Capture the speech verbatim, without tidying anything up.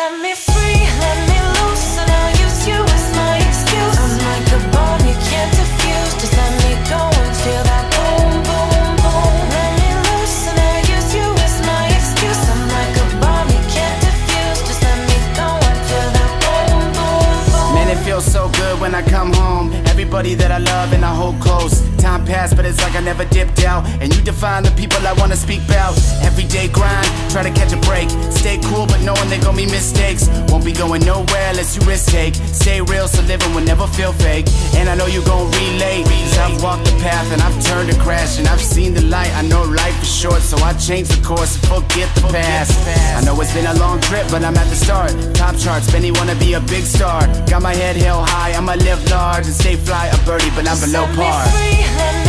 Set me free, let me loose, and I'll use you as my excuse. I'm like a bomb you can't defuse. Just let me go and feel that boom, boom, boom. Let me loose and I'll use you as my excuse. I'm like a bomb you can't defuse. Just let me go and feel that boom, boom, boom. Man, it feels so good when I come home. Everybody that I love and I hold close. Time passed, but it's like I never dipped out. And you define the people I wanna speak about. Everyday grind, try to catch a break. Stay cool, but knowing they gon' be mistakes. Won't be going nowhere unless you risk take. Stay real, so living will never feel fake. And I know you gon' relate, cause I've walked the path and I've turned to crash. And I've seen the light, I know life is short, so I change the course and forget the past. I know it's been a long trip, but I'm at the start. Top charts, many wanna be a big star. Got my head held high, I'ma live large and stay fly, a birdie, but I'm below par. Let me free, let